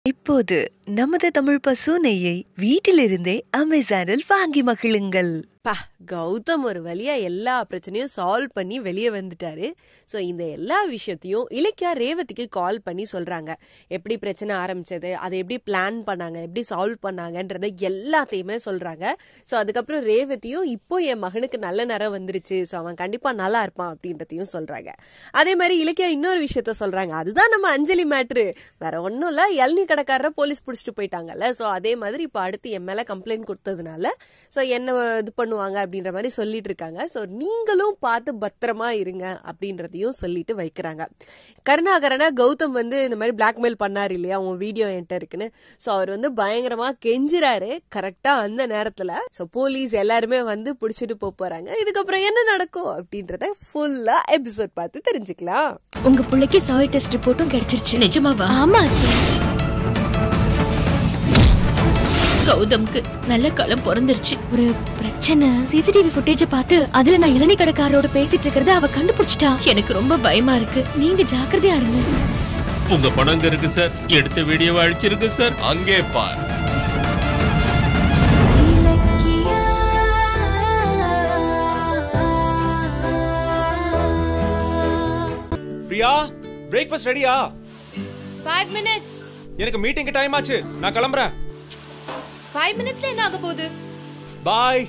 இப்போது நமது தமிழ் பசு நெய்யை வீட்டிலிருந்தே அமேசானில் வாங்கி மகிழுங்கள். கௌதம் ஒரு வழியா எல்லா பிரச்சனையும் சால்வ் பண்ணி வெளியே வந்துட்டாரு. ஸோ இந்த எல்லா விஷயத்தையும் இலக்கியா ரேவதிக்கு கால் பண்ணி சொல்றாங்க. எப்படி பிரச்சனை ஆரம்பிச்சது, அதை எப்படி பிளான் பண்ணாங்க, எப்படி சால்வ் பண்ணாங்கன்றத எல்லாத்தையுமே சொல்றாங்க. ஸோ அதுக்கப்புறம் ரேவதியும் இப்போ என் மகனுக்கு நல்ல நேரம் வந்துருச்சு, ஸோ அவன் கண்டிப்பா நல்லா இருப்பான் அப்படின்றதையும் சொல்றாங்க. அதே மாதிரி இலக்கியா இன்னொரு விஷயத்த சொல்றாங்க. அதுதான் நம்ம அஞ்சலி மேட்ரு, வேற ஒன்னும் இல்ல, இளநீ கடைக்காரரை போலீஸ் பிடிச்சிட்டு போயிட்டாங்கல்ல. ஸோ அதே மாதிரி இப்போ அடுத்து என் மேல கம்ப்ளைண்ட் கொடுத்ததுனால ஸோ என்ன இது பண்ணுவாங்க அப்படின்ற மாதிரி சொல்லிட்டு இருக்காங்க. ஸோ நீங்களும் பார்த்து பத்திரமா இருங்க அப்படின்றதையும் சொல்லிட்டு வைக்கிறாங்க. கருணாகரனை கௌதம் இந்த மாதிரி பிளாக்மெயில் பண்ணாரு இல்லையா, உன் வீடியோ என்கிட்ட இருக்குன்னு. ஸோ அவர் பயங்கரமா கெஞ்சுறாரு கரெக்டா அந்த நேரத்துல. ஸோ போலீஸ் எல்லாருமே பிடிச்சிட்டு போறாங்க. இதுக்கப்புறம் என்ன நடக்கும் அப்படின்றத ஃபுல்லா எபிசோட் பார்த்து தெரிஞ்சுக்கலாம். உங்க பிள்ளைக்கு சாயில் டெஸ்ட் ரிப்போர்ட்டும் கிடைச்சிருச்சு. நிஜமாவா? ஆமா. கௌதம்க்கு நல்ல காலம் பிறந்துருச்சு. ஒரு பிரச்சனை, சிசிடிவி ஃபுட்டேஜ் பார்த்து அதுல நான் இளநீ கடைக்காரரோட பேசிட்டு இருக்கிறத அவ கண்டுபிடிச்சிட்டா. எனக்கு ரொம்ப பயமா இருக்கு, நீங்க ஜாக்கிரதையா இருங்க. உங்க பணம் இருக்கு சார், எடுத்த வீடியோவை அழிச்சிருக்கு சார், அங்கே பார். பிரியா, பிரேக்ஃபாஸ்ட் ரெடியா? 5 minutes. எனக்கு மீட்டிங்க்கு டைம் ஆச்சு, நான் கிளம்புறேன். 5 minutesல என்ன ஆக போகுது? பாய்.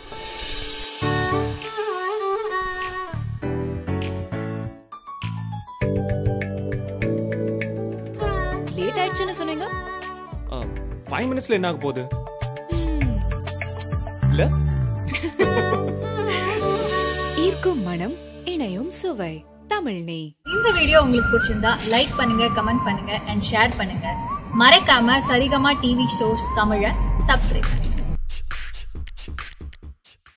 லேட் ஆயிடுச்சுன்னு சொன்னீங்க. 5 minutesல என்ன ஆக போகுது? இல்ல ஈர்க்கும் மனம், இணையும் சுவை, தமிழ் நெய். இந்த வீடியோ உங்களுக்கு பிடிச்சிருந்தா லைக் பண்ணுங்க, கமெண்ட் பண்ணுங்க and ஷேர் பண்ணுங்க. மறக்காம சரிகமா டிவி ஷோஸ் தமிழை சப்ஸ்கிரைப் பண்ணுங்க.